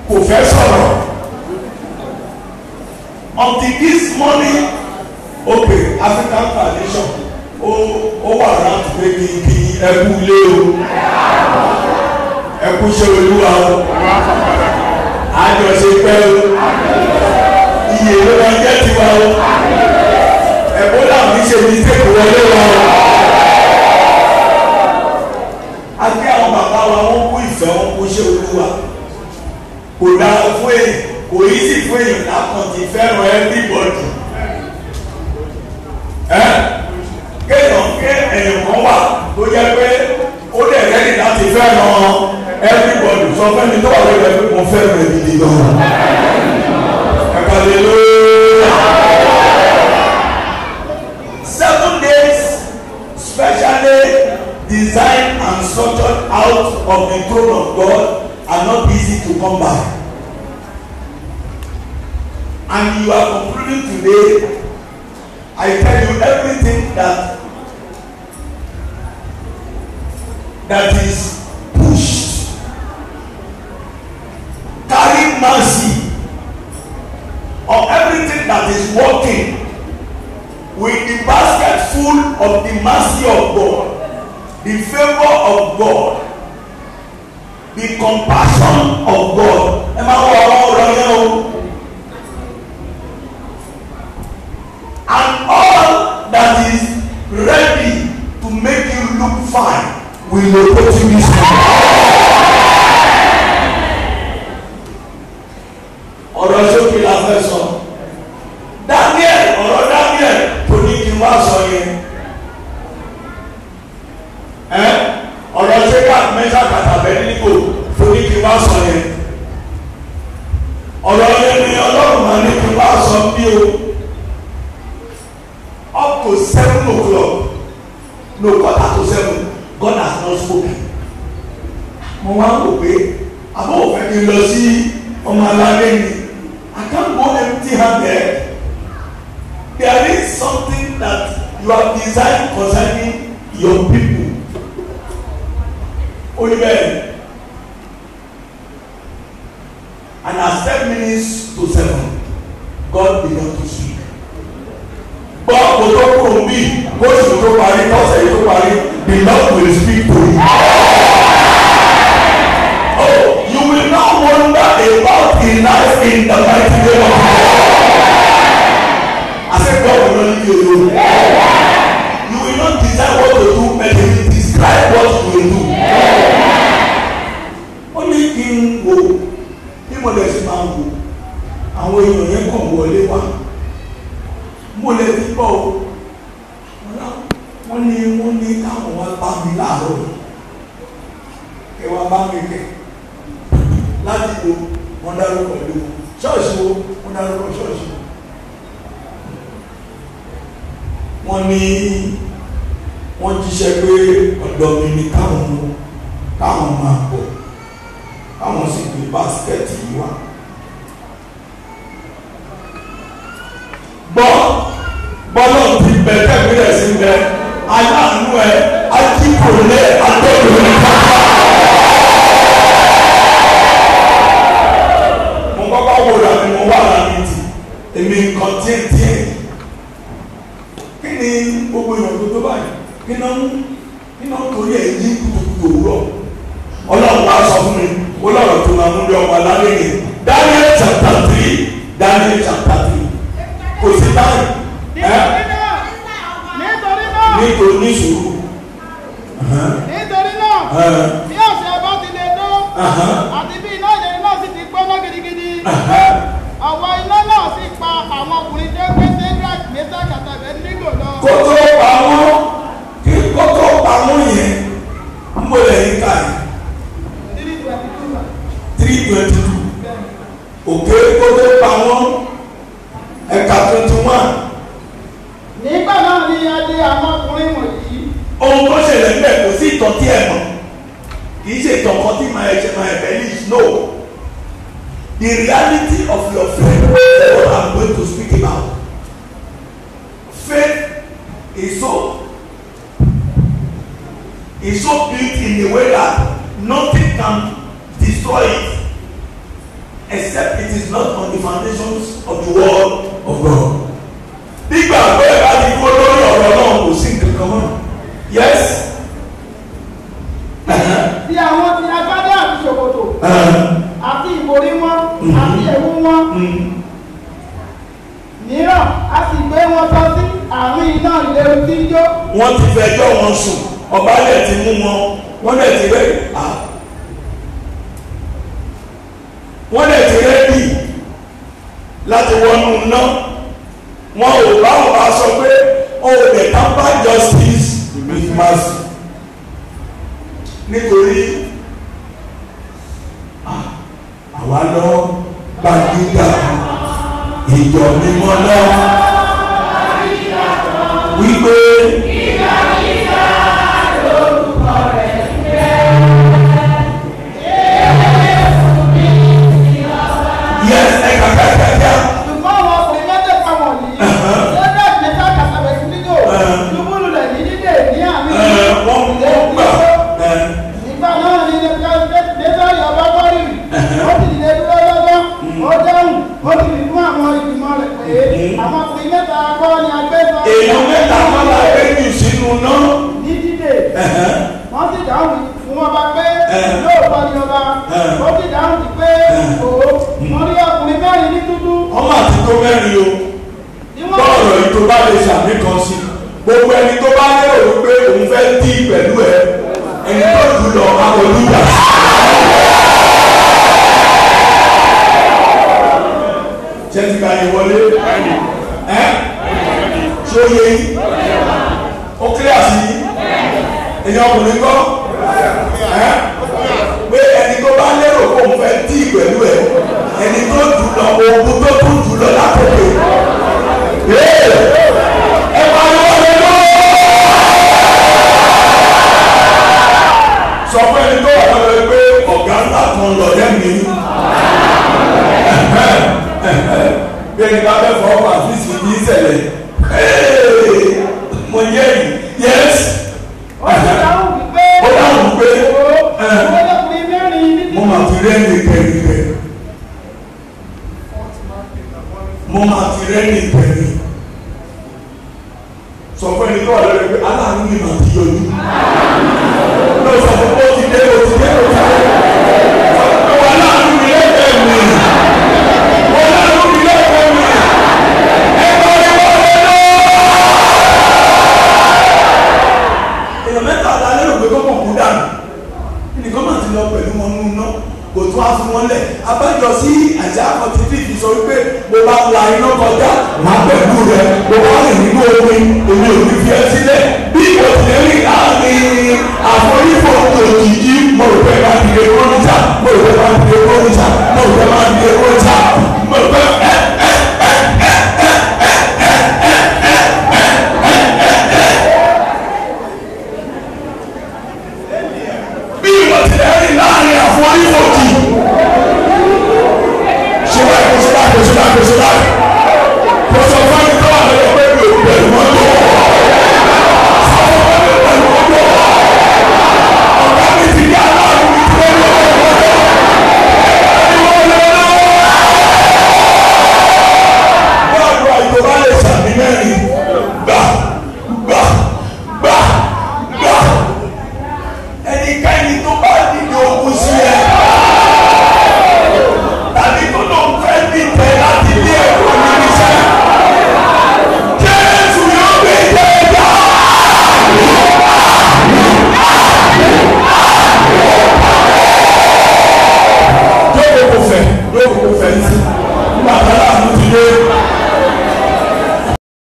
kò fẹ́ sọ̀rọ̀ until this morning okay African Foundation ó wà láti pé kí ẹkú lé o ẹkú ṣe olúwa o àjọṣe pẹ́ o iye ló máa jẹ́ tiwa o ẹ̀kọ́ làwọn ṣe ní tèkù wọlé wa o àti àwọn bàbá wa wọ́n kú ìfẹ́ wọn kú ṣe olúwa kò dáa fún èyí kò yí sí fún èyí lákàntì fẹ́ràn everybody kéèyàn ké èèyàn kan wà tó jẹ́ pé ó lè rẹ́ni láti fẹ́ràn everybody sọ fẹ́ni tó wà lórí ẹgbẹ́ mo fẹ́ràn ẹ̀mí ni gan-an ẹ̀ka lè lóore. 7 days specially designed and structured out of the throne of God are not easy to come by. And you are concluding today. I tell you everything that is pushed, carrying mercy, or everything that is working with the basket full of the mercy of God, the favor of God, the compassion of God. And all that is ready to make you look fine will locate you this morning. Ọ̀rọ̀ sókè la fẹ́ sọ. Daniel tó ní kí n wá sọ yẹn. Ọ̀rọ̀ sẹ́kà mẹ́ta kàtàbẹ́ nígbò tó ní kí n wá sọ yẹn. Ọ̀rọ̀ yẹn ni Ọlọ́run máa ní kí n wá sọ bí o. Up to 7 o'clock, no 6:45, God has not spoken. Mo wá wò pé àbọ̀ òfin kí n lọ sí ọmọ aládé ni. I can't go empty-handed. There is something that you have designed concerning your people. Amen. And at 7 minutes to 7, God began to speak. But kò tó kúrò bí oṣù tó parí ọ̀sẹ̀ yìí tó parí, the Lord will speak to you. Oh, you will not wonder about the life in the mighty name of God. I said God will not leave you alone. You will not decide what to do, but He will describe what you will do. Ó ní kí n wo bí mo lè ṣe máa wò àwọn èèyàn yẹn kàn wọlé wá. Mo lè fi bọ́ o wọ́n ní káwọn wá bá mi láàárọ̀ ẹ wá bá mi kẹ láti wo wọ́n dárúkọ ìlú ṣọ́ọ̀ṣì wo wọ́n dárúkọ ṣọ́ọ̀ṣì wọ́n ní wọ́n jíṣẹ́ pé ọ̀dọ̀ mi ni káwọn máa bọ̀ káwọn sì gbé báskẹ́ẹ̀tì yìí wá. Bọ́lá ti bẹ̀rẹ̀ bẹ̀rẹ̀ sí bẹ̀ aláàánú ẹ̀ ajíkòlẹ̀ adọ́dọ̀rẹ̀ kápá. Mo kọ́kọ́ wò ra mi mo wà láàrin tì èmi nǹkan tíẹ̀ kí ni gbogbo ìrọ̀lú tó báyìí kí náà torí ẹ̀ yí kùtùkùtù òwúrọ̀ Ọlọ́run wá sọ fún mi Ọlọ́run tó máa mú lé ọmọ alálẹ́ yẹn Daniel chapter 3 kò sí báyìí nítorí ní sùúrù. Nítorí náà bí ọ̀sẹ̀ bá ti lè tó àti bí iná ìlérí náà sì ti gbóná gidigidi àwọn iná náà sì pa àwọn ọkùnrin tó gbé Shadrach Meshach àti Abednego lọ. Kó tó pa wọ́n yẹn ń bọ̀ lẹ́yìn ká yìí 3:22 òkè kó tó pa wọ́n ẹ̀ka 21. Nígbà náà ni a dé àwọn ọkùnrin wọ̀nyí. Ohun tó ṣẹlẹ̀ ń bẹ̀ kò sí ìtàn tí ẹ mọ̀ kì í ṣe ìtàn kan tí máa ẹ̀ṣẹ̀ máa ẹ̀bẹ̀ ní no. The reality of your faith is what I'm going to speak about. Faith is so built in a way that nothing can destroy it. except it is not on the foundations of the word of God. Nígbà pé ẹ̀ka ti kó lórí ọ̀rọ̀ náà kò sí nǹkan kan mọ́. Yes. Bí àwọn ti agbádá àti ṣòkòtò àti ìborí wọn àti ẹ̀wù wọn mìíràn a sì gbé wọn sọ sí àárín iná ìléru tí ń jó. Wọ́n ti fẹjọ́ wọn sùn, ọba lẹ̀ ti mú wọn, wọ́n lẹ̀ ti rẹ́ wọ́n lẹ̀ ti rẹ́dì láti wọnú ná. Wọn ò bá wọn bá sọ pé o lè tamper justice with mercy. Nítorí àwa lọ gbàgídà ìjọ mímọ́ náà wípé ìgbàgídà lórúkọ rẹ̀ jẹ́. Yes, ẹ̀ka. Ṣùgbọ́n àwọn ọkùnrin mẹ́tẹ̀ẹ̀ta wọ̀nyí lọ́jọ́ ìgbésà kàtàbẹ̀ sí nílò lúbúlù rẹ̀ ní dídè ní àmì wọ́n gbà. Nígbà náà ní Nẹ́tàlì ọba kọ́rì ó sì dìde dúró lọ́jọ́ ó dáhùn ó sì fi fún àwọn ìgbìmọ̀ rẹ̀ pé àwọn ọkùnrin mẹ́ta kọ́ ni agbẹ́sọ. Èèyàn mẹ́ta kọ́ la gbé jù sínú náà. Ní dídè wọ́n sì dáhùn fún ọba pé lóòótọ́ ni ọba ó sì dáhùn sí pé wọ́n rí ọkùnrin mẹ́rin ní dúdú. Ọmọ àti tó mẹ́rin o. Bọ́ọ̀lù yìí tó bá lè ṣàmì kan sí. Gbogbo ẹni tó bá lérò wípé òun fẹ́ dí pẹ̀lú ẹ, ẹni tó jù lọ akọlùjà. Ṣé ti ka yẹn wọlé? Ṣé o yẹ yín? Ó kílíà sí yín? Ẹ̀yin ọkùnrin kọ́? Pé ẹni tó bá lérò pé òun fẹ́ dí pẹ̀lú ẹ, ẹni tó jù lọ ogun tó tún jù lọ lákòókò. Ẹ máa lọ wọlé lọ. Sọ fún ẹni tó wà lọ́wọ́ pé ọ̀gá ńlá kan lọ lẹ́mìí. Bí ẹni bá fẹ́ fọ́ ọkọ̀ àti ìsìn ní ìṣẹ̀lẹ̀. Mo yẹ yìí. Yes. Ó dáhùn wípé mo máa fi rẹ́ni pẹ̀lú rẹ̀. Mo máa fi rẹ́ni pẹ̀lú. Sọ fún ẹni tó wà lọ́wọ́ pé aláàánú ni màá ti yọjú. Lọ sọ fún pé ó ti dé. Sọ fún pé wà láàánú mi lẹ́gbẹ̀ẹ́ mi. Wà láàánú mi lẹ́gbẹ̀ẹ́ mi. Ẹ bá mi wọlé lọ. Èèyàn mẹ́ta la lérò pé kọ́kọ́ kú dànù. Nìkan máa ti lọ pẹ̀lú wọn nínú náà. Kò tún á fún wọn lẹ̀. Abájọ sí àṣà àkọsílẹ̀ sọ wípé mo bá la iná kọjá máa pẹ̀lú rẹ̀. Mo bá rìn nínú omi, èmi ò ní fi ẹ́ sílẹ̀. Bí ìwọ ti lè rìn láàrin àforífò òjijì, mo rò pé máa ti lè rọ́nìjà, mo rò pé máa ti lè rọ́.